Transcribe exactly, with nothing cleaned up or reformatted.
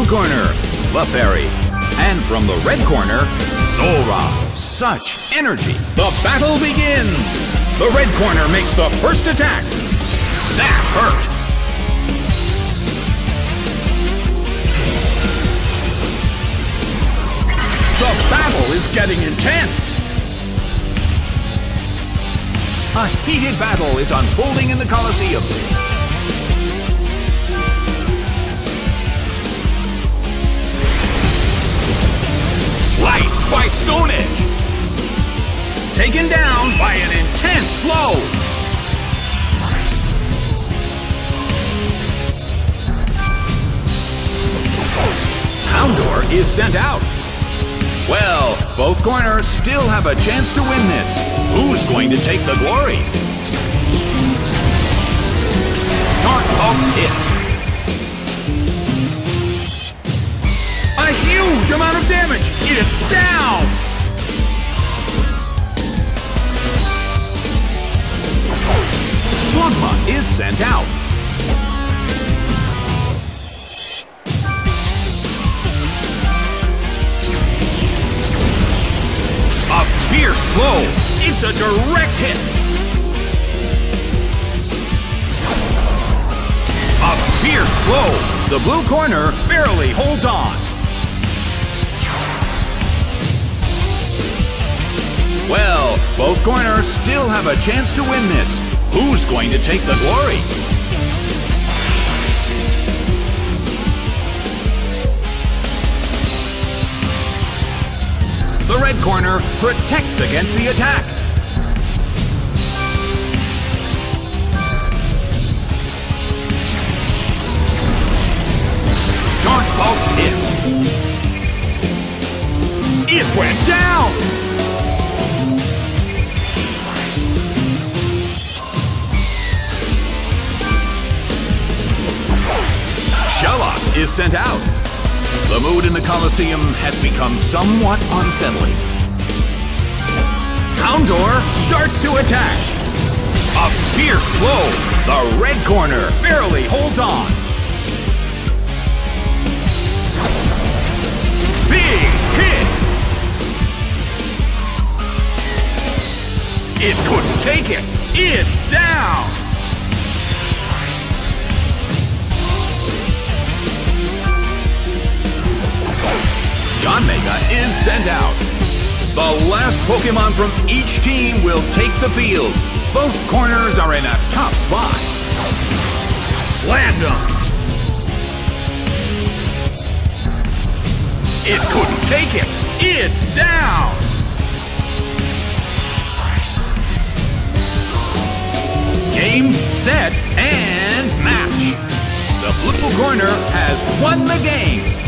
corner, Clefairy. And from the red corner, Sora. Such energy. The battle begins. The red corner makes the first attack. That hurt. The battle is getting intense. A heated battle is unfolding in the Colosseum. Sliced by Stone Edge. Taken down by an intense blow. Houndour is sent out. Well, both corners still have a chance to win this. Who's going to take the glory? Dark Pulse hits. A huge amount of damage. It's down. Slugma is sent out. A fierce blow. It's a direct hit. A fierce blow. The blue corner barely holds on. Well, both corners still have a chance to win this. Who's going to take the glory? The red corner protects against the attack. Dark Pulse hits. It went down! Shellos is sent out. The mood in the Colosseum has become somewhat unsettling. Houndour starts to attack. A fierce blow. The red corner barely holds on. Big hit. It couldn't take it. It's down. Yanmega is sent out. The last Pokemon from each team will take the field. Both corners are in a tough spot. Slammed him. It couldn't take it. It's down. Game, set, and match. The blue corner has won the game.